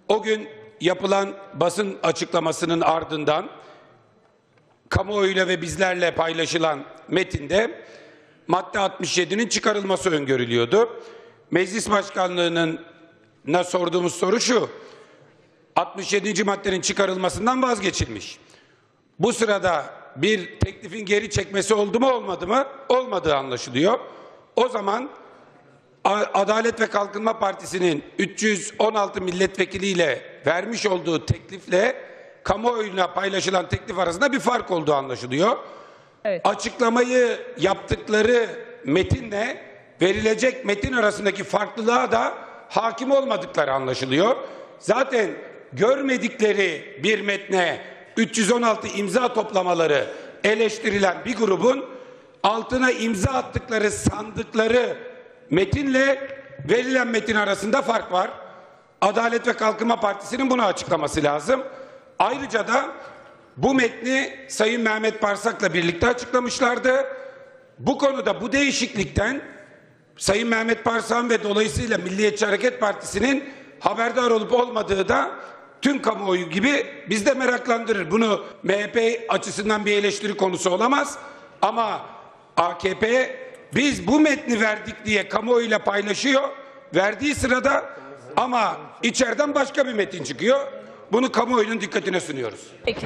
O gün yapılan basın açıklamasının ardından kamuoyuyla ve bizlerle paylaşılan metinde madde 67'nin çıkarılması öngörülüyordu. Meclis Başkanlığı'na sorduğumuz soru şu: 67. maddenin çıkarılmasından vazgeçilmiş. Bu sırada bir teklifin geri çekmesi oldu mu olmadı mı? Olmadığı anlaşılıyor. O zaman Adalet ve Kalkınma Partisi'nin 316 milletvekiliyle vermiş olduğu teklifle kamuoyuna paylaşılan teklif arasında bir fark olduğu anlaşılıyor. Evet. Açıklamayı yaptıkları metinle verilecek metin arasındaki farklılığa da hakim olmadıkları anlaşılıyor. Zaten görmedikleri bir metne 316 imza toplamaları eleştirilen bir grubun altına imza attıkları sandıkları metinle verilen metin arasında fark var. Adalet ve Kalkınma Partisi'nin bunu açıklaması lazım. Ayrıca da bu metni Sayın Mehmet Barsak'la birlikte açıklamışlardı. Bu konuda bu değişiklikten Sayın Mehmet Barsak'ın ve dolayısıyla Milliyetçi Hareket Partisi'nin haberdar olup olmadığı da tüm kamuoyu gibi bizde meraklandırır. Bunu MHP açısından bir eleştiri konusu olamaz. Ama AKP biz bu metni verdik diye kamuoyuyla paylaşıyor. Verdiği sırada ama içeriden başka bir metin çıkıyor. Bunu kamuoyunun dikkatine sunuyoruz. Peki.